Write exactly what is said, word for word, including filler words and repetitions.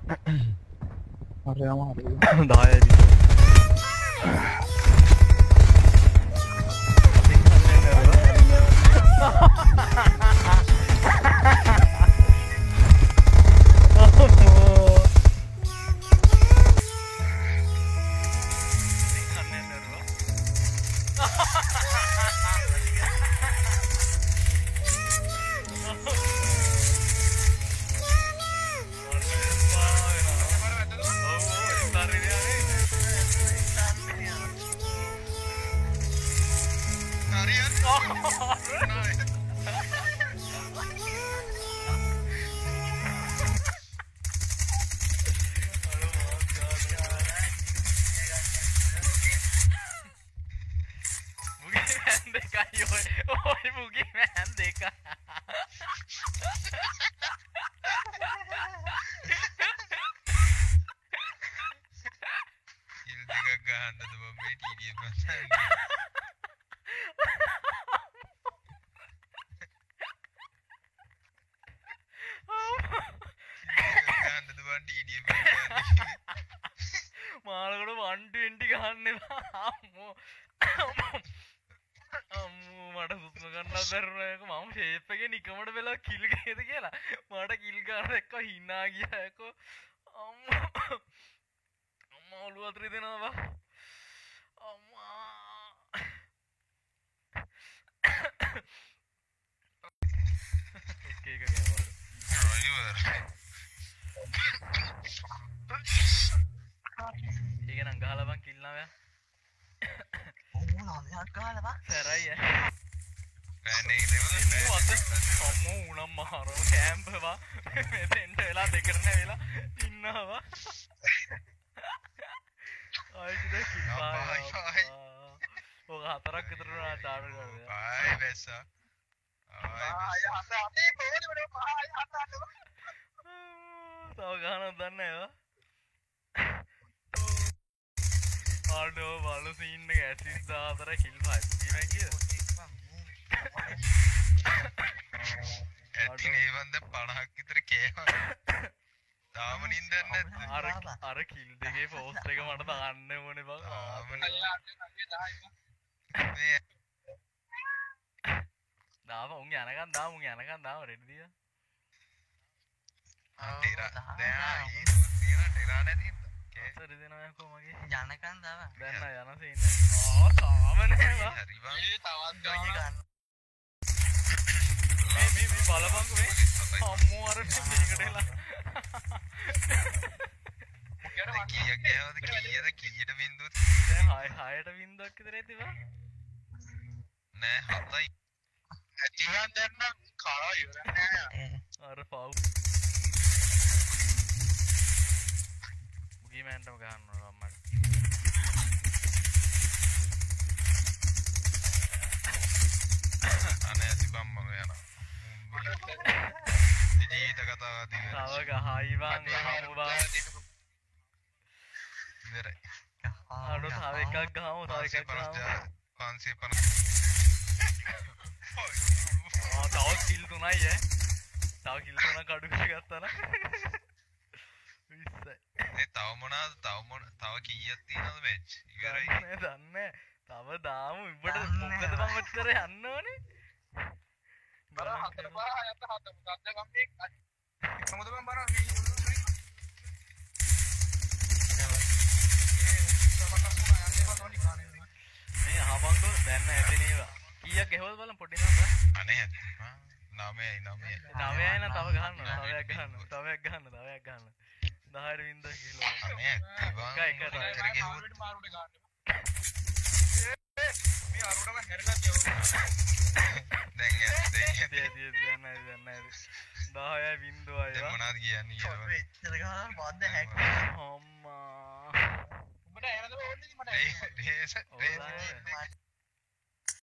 හරියම හරි දහයයි මාළකට one twenty ගහන්න එපා අම්මෝ අම්මෝ මට සුත්ම ගන්න බැරුණා ඒක මම ෂේප් එකේ නිකමඩ වෙලා කිල් ගේද කියලා මට කිල් ගන්න එක්ක හිනා ගියා ඒක අම්මෝ අම්මා ඔළුව අතරේ දෙනවා අම්මා එක එක ගේවා ඒක නම් ගහලා බං කිල් නෑ ඕ නෑ ගහලා බං සරයි පැනේ දෙවල අත අම්මෝ උනම් මහරෝ කැම්ප් වා මෙතෙන්ට වෙලා දෙකරන වෙලා ඉන්නවා ආයිද කිල් පායි ඔය හතරක් විතර නා තාර කරලා ආයි බැස්සා ආයි හත අතේ පොඩි පොඩි ආයි හත අත තව ගහනක් දන්නේ නෑ ආඩෝ බලු සීන් එක ඇසිස් දාතර කිල් පහයි පුගීමයි කියද ඇටින් ඒ වන්ද පනහක් විතර කෑවා තාම නින්දන්නේ නැද්ද අර අර කිල් දෙකේ පෝස්ට් එක මට දාන්න ඕනේ බං දාම උන් යනකන් දාම උන් යනකන් දාම රෙඩි දියා ආ ටෙරා දැන් තියෙන ටෙරා නැති සරි දෙනවා යකෝ මගේ යනකන් දාව දැන් නා යන සීන් ආ තාම නේවා හරි බං මේ තවත් ගන්න මේ මේ මේ බලපංකෝ මේ අම්මෝ අර මේකට එලා කීයක් ගෑවද කීයද කීයට බින්දුවත් දැන් හය හයට බින්දුවක් විතර ඇති බං නෑ හතයි ඇටිවන් දැන් නම් කරා ඉවර නෑ අර පව් මෑන්ටම ගහන්න අම්මට අනේ ඇති බම්ම යනවා ජීවිත කතාවක් දින තව ගහයි බං ගහමු බං ඉවරයි අර තව එකක් ගහමු තව එකක් ගහමු පන්සිය පනස් ආ තව කිල් තුනයි ඈ තව කිල් තුනක් අඩු කරගත්තා නම් ඒ තව මොනවාද තව මොන තව කීයක් තියෙනවද මැච් ඉවරයි නෑ දන්නේ තව දාමු උඹට මොකද මම ඔච්චර යන්න ඕනේ බර හතර බර හයත් හත මොකක්ද ගම්මේ මොකද මම බර මේ අහපන්කෝ දැන් නැති නේවා කීයක් ගෙවල් බලන්න පොඩි නම අනේ නවයයි නවයයි නවයයි නම් තව ගහන්න තවයක් ගහන්න තවයක් ගහන්න තවයක් ගහන්න දහයට වින්ද කිලෝ අනේ එකයි එක එක මාරුවට මාරුවට ගන්න මේ අරුණම හැරලා කියවුවා දැන් දැන් දැන් දැන් දැන් දහයයි බින්දුවයි දැන් මොනවද කියන්නේ කියලා එච්චර ගහන බද්ද හැක් අම්මා උඹට එනද ඕනේ මට රේස රේස